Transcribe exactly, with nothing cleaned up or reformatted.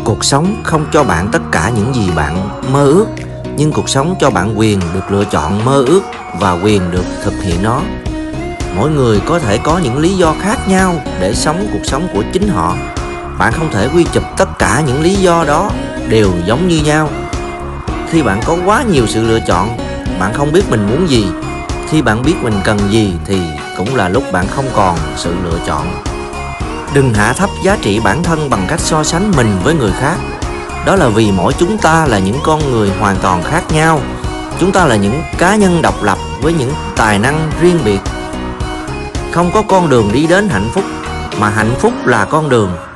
Cuộc sống không cho bạn tất cả những gì bạn mơ ước, nhưng cuộc sống cho bạn quyền được lựa chọn mơ ước và quyền được thực hiện nó. Mỗi người có thể có những lý do khác nhau để sống cuộc sống của chính họ. Bạn không thể quy chụp tất cả những lý do đó đều giống như nhau. Khi bạn có quá nhiều sự lựa chọn, bạn không biết mình muốn gì. Khi bạn biết mình cần gì thì cũng là lúc bạn không còn sự lựa chọn. Đừng hạ thấp giá trị bản thân bằng cách so sánh mình với người khác. Đó là vì mỗi chúng ta là những con người hoàn toàn khác nhau. Chúng ta là những cá nhân độc lập với những tài năng riêng biệt. Không có con đường đi đến hạnh phúc, mà hạnh phúc là con đường.